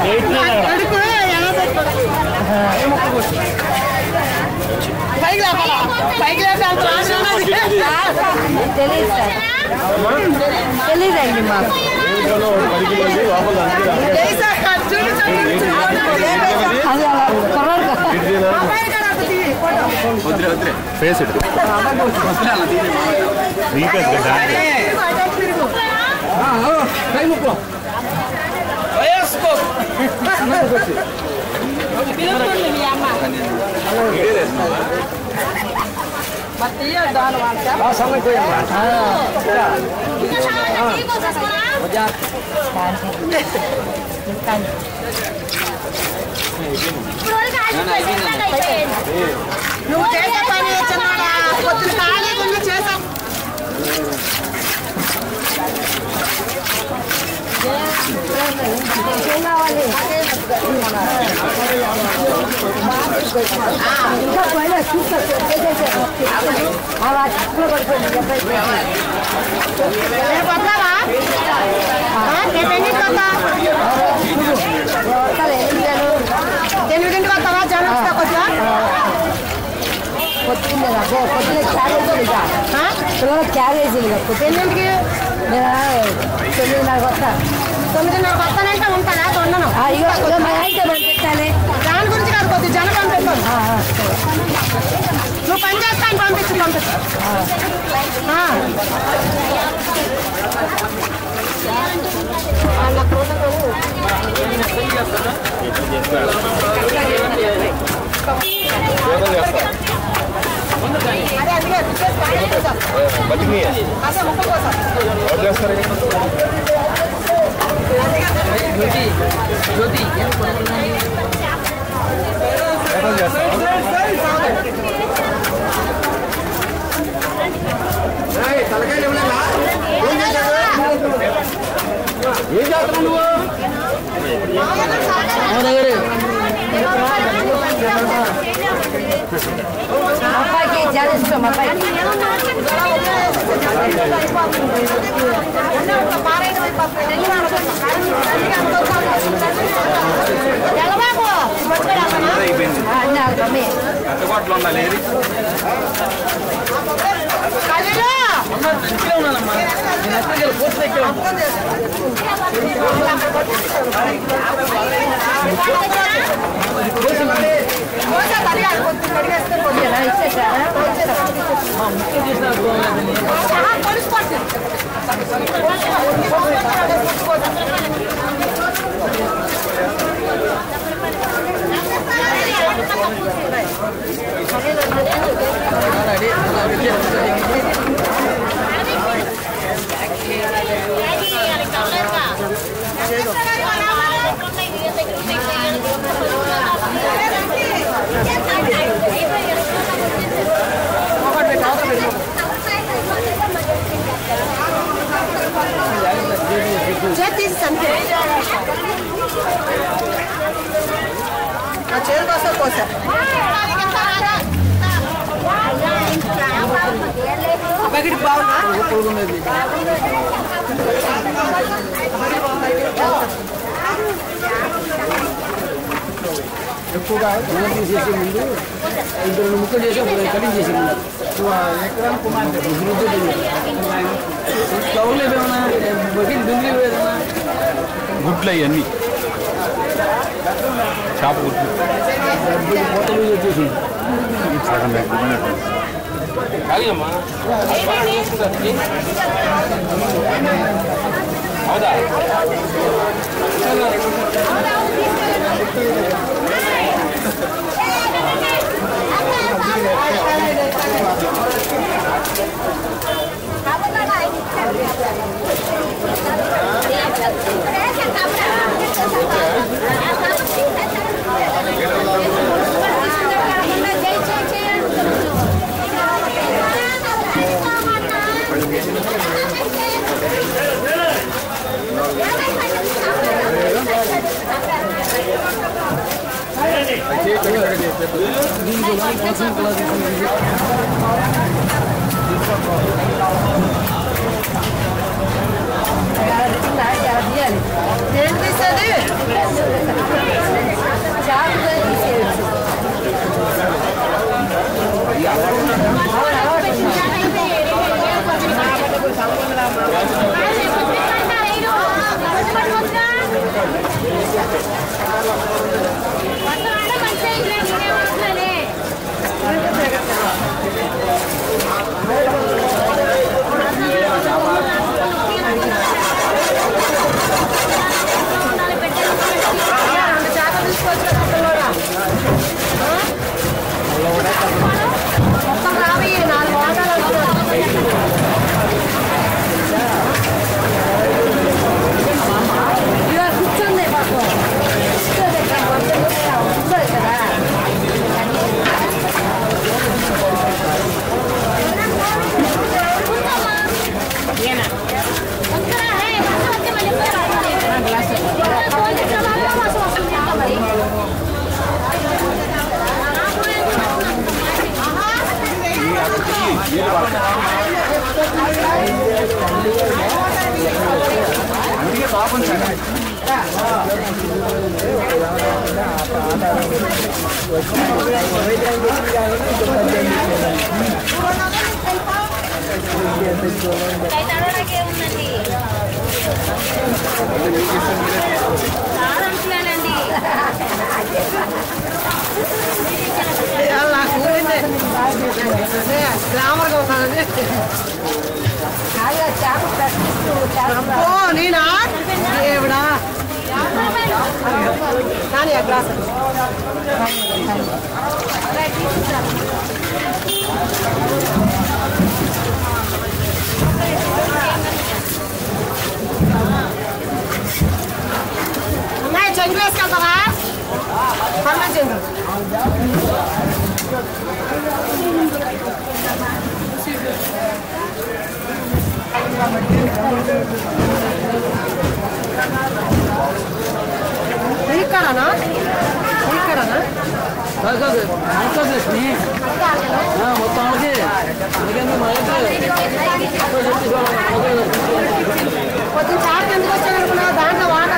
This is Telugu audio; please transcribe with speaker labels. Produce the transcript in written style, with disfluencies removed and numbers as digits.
Speaker 1: తెలీదండి మాకు
Speaker 2: ఫేస్
Speaker 3: నువ్వు చేసే పని చిన్నడా పొద్దున ఖాళీగా చేసావు ఎనిమిదింటికి వస్తావా జనం కొంచెం
Speaker 1: పొద్దున్న క్యారేజీ
Speaker 3: ఎన్నింటికి
Speaker 1: 9:30 వస్తా
Speaker 3: 9:30 వస్తానంటే ఉంటానా ఉండను
Speaker 1: పంపించాలి
Speaker 3: దాని గురించి కాదు కొద్ది జనం పంపిస్తాను నువ్వు పని చేస్తాను పంపించు అదే అందుకే అదే ముక్క కోసం
Speaker 2: ఏం చేస్తున్నావు నువ్వు
Speaker 1: అబ్బాయికి చాలా ఇష్టం అబ్బాయికి
Speaker 2: అందుబాటులో ఉండాలి
Speaker 3: చేరు కోసం కోసా బగిడి బాగున్నా
Speaker 4: ఎక్కువగా గుణం తీసేసే ముందు ఇద్దరు ముక్కలు చేసి కటింగ్ చేసే ముందు ఎక్కడ స్టవ్లు ఏమైనా బగిలి దుంగి
Speaker 2: గుడ్లు అవన్నీ చేప గుడ్లు
Speaker 4: మొత్తం వచ్చేసి
Speaker 2: సగం అవుదా
Speaker 3: ఏంటి తీసేది నేనా దేవుడా కానీ ఆ గ్లాస్ అమ్మాయి చెంగులు వేసుకెళ్తావా పర్లే చెంగు ఇక్కడనా ఇక్కడనా
Speaker 4: మొత్తం
Speaker 3: కొద్దిగా చాట్ ఎందుకు వచ్చాను అనుకున్నా దాంట్లో వాటర్